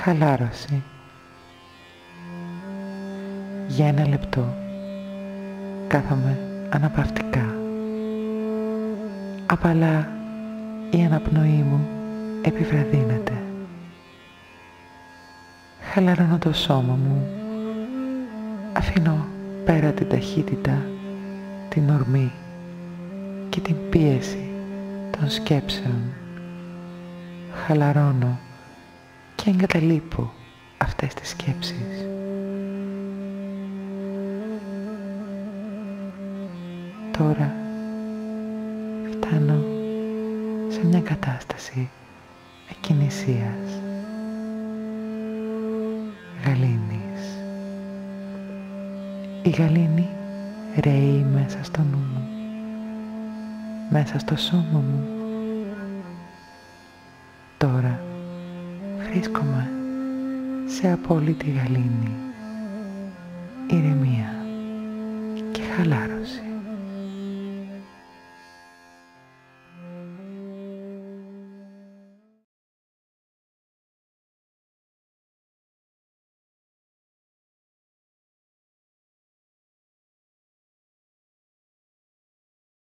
χαλάρωση. Για ένα λεπτό κάθομαι αναπαυτικά. Απαλά η αναπνοή μου επιβραδύνεται. Χαλαρώνω το σώμα μου. Αφήνω πέρα την ταχύτητα, την ορμή και την πίεση των σκέψεων. Χαλαρώνω και εγκαταλείπω αυτές τις σκέψεις. Τώρα φτάνω σε μια κατάσταση εκκινησίας, γαλήνης. Η γαλήνη ρέει μέσα στο νου μου, μέσα στο σώμα μου. Τώρα βρίσκομαι σε απόλυτη γαλήνη, ηρεμία και χαλάρωση.